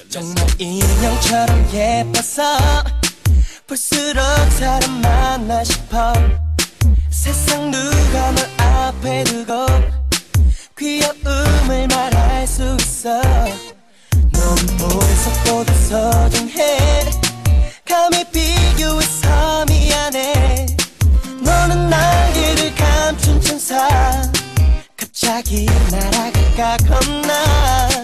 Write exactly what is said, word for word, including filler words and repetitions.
정말 인형처럼 예뻐서 볼수록 사람 만나 싶어. 세상 누가 널 앞에 두고 귀여움을 말할 수 있어. 넌 보석보다 소중해. 감히 비교해서 미안해. 너는 날개를 감춘 천사. 갑자기 날아갈까 겁나.